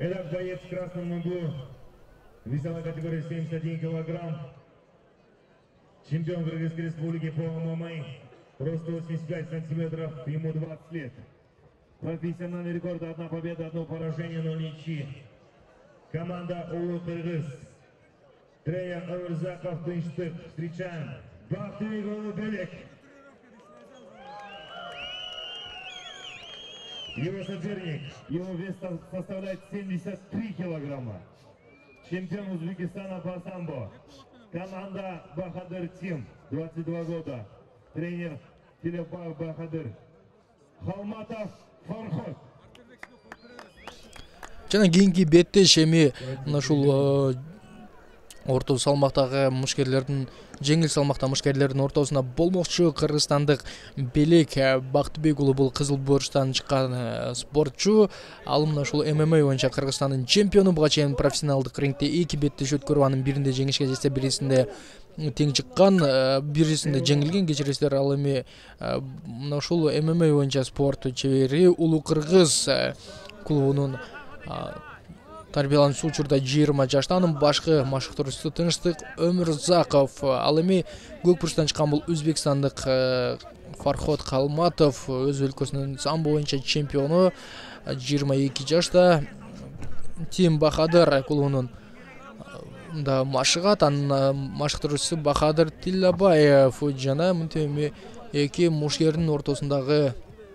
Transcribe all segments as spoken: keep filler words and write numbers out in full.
Итак, боец в красном мунду, весовой категории семьдесят один килограмм, чемпион Кыргызской республики по ММА, рост восемьдесят пять сантиметров, ему двадцать лет. Профессиональный рекорд: одна победа, одно поражение, ноль ничьи. Команда Улы Кыргыз. Тренер Өмірзақов Тынчтык. Встречаем Бақтыбек Улыбелек. Его соперник, его вес составляет семьдесят три килограмма. Чемпион Узбекистана по самбо. Команда Бахадыр Тим, двадцать два года. Тренер Телебаев Бахадыр. Халматов Фархот. Жана кийинки бетте шеми ушул орто салмактагы мушкерлердин, жеңил салмакта мушкерлердин ортосунда болмокчу кыргызстандык Белек Бактыбек уулу. Бул Кызыл Борчтан чыккан спортчу. Ал мына ушул ММА боюнча Кыргызстандын чемпиону. Буга чейин профессионалдык рингде эки беттеш өткөрүп, анын биринде жеңишке жетсе, бирисинде тең чыккан, бирисинде жеңилген. Кечиресиздер, ал эми мына ушул ММА боюнча спорт чебери Улуу Кыргыз клубунун тарбиялануучу учурда жыйырма жаштан. Башкы машыктыруучусу Тынчтык Өмүрзаков. Ал эми көк бурчтан чыккан бул өзбекстандык Фархот Халматов, өз өлкөсүнүн самбо боюнча чемпиону, жыйырма эки жашта. Тим Бахадыр клубунун да машыгат, анын машыктыруучусу Бахадыр Тилебаев. Жана мынтип эки мушкердин ортосундагы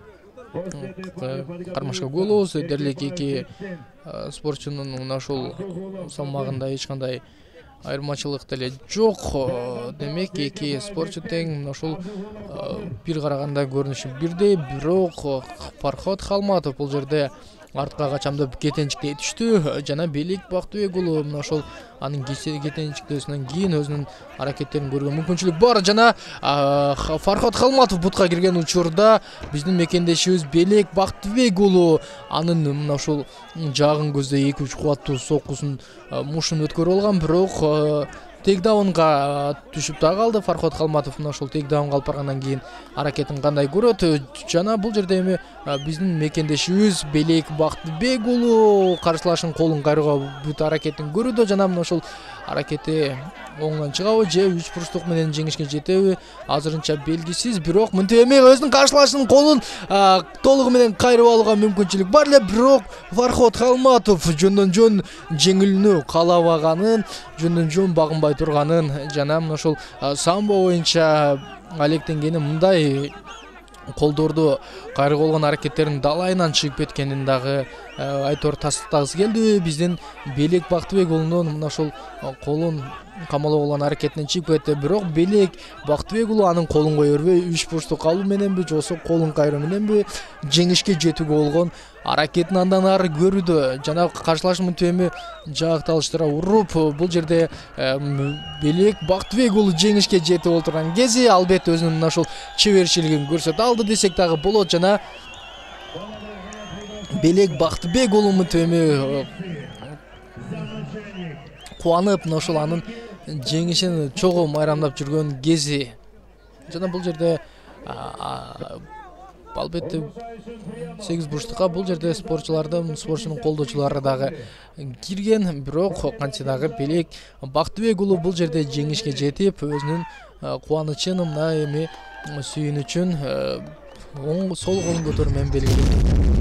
кармашка голубуз. Дерлик эки спортчунун мына ушул салмагында эч кандай айырмачылык деле жок. Демек эки спортчу тең, мына ушул бир караганда көрүнүшү бирдей. Бирок Фархот Халматов бул жерде артка качамдап кетенчикке түштү. Жана Белек Бактыбек уулу мына ошол анын кетенчиктөөсүнөн кийин өзүнүн аракеттерин көргөн мүмкүнчүлүк бар. Жана Фархот Халматов бутка кирген учурда биздин мекендешибиз Белек Бактыбек уулу анын мына ушул жагын көздөй эки үч кубаттуу соккусун мушун өткөрүп алган. Бирок тейкдаунга түшүп да калды. Фархот Халматов мына ушул тейкдаунга алып баргандан кийин аракетин кандай көрөт. Жана бул жерде эми биздин мекендешибиз Белек Бактыбек уулу каршылашын колун кайрууга бүт аракетин көрүүдө. Жана мына ушул аракети оңунан чыгабы же үч бурчтук менен жеңишке жетеби азырынча белгисиз. Бирок мынтип эми өзүнүн каршылашынын колун толугу менен кайрып алууга мүмкүнчүлүк бар эле. Бирок Фархот Халматов жөндөн жөн жеңилүүнү каалабаганын, жөндөн жөн багынбай турганын, жана мына ушул самбо боюнча алектенгени мындай колдорду кайрып алган аракеттерин далайынан чыгып кеткенин дагы айтор тастыктагысы келди. Биздин Белек Бактыбек уулунун мына ушул колун камалап алган аракетинен чыгып кетти. Бирок Белек Бактыбек уулу анын колун кое бербей, үч бурчтук алуу мененби, же болбосо колун кайруу мененби жеңишке жетүүгө болгон аракетин андан ары көрүүдө. Жана каршылаш мынтип эми жаакталыштыра уруп, бул жерде Белек Бактыбек уулу жеңишке жетип олтурган кези албетте өзүнүн мына ушул чеберчилигин көрсөтө алды десек дагы болот. Жана Белек Бактыбек уулу мынтип эми кубанып мына ушул анын жеңишин чогуу майрамдап жүргөн кези. Жана бул жерде албетте сегиз бурчтукка бул жерде спортчулардын, спортчунун колдоочулары дагы кирген. Бирок кантсе дагы Белек Бактыбек уулу бул жерде жеңишке жетип, өзүнүн кубанычын, мына эми сүйүнүчүн оң сол колун көтөрүү менен белгиледи.